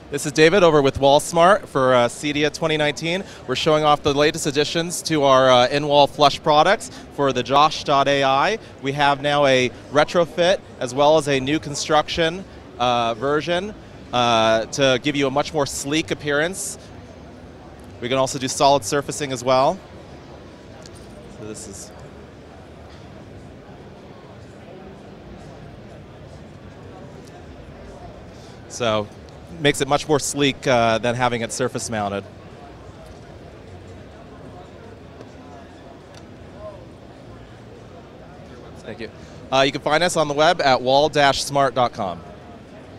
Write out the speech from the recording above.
This is David over with WallSmart for CEDIA 2019. We're showing off the latest additions to our in-wall flush products for the Josh.ai. We have now a retrofit as well as a new construction version to give you a much more sleek appearance. We can also do solid surfacing as well. So this is makes it much more sleek than having it surface mounted. Thank you. You can find us on the web at wall-smart.com.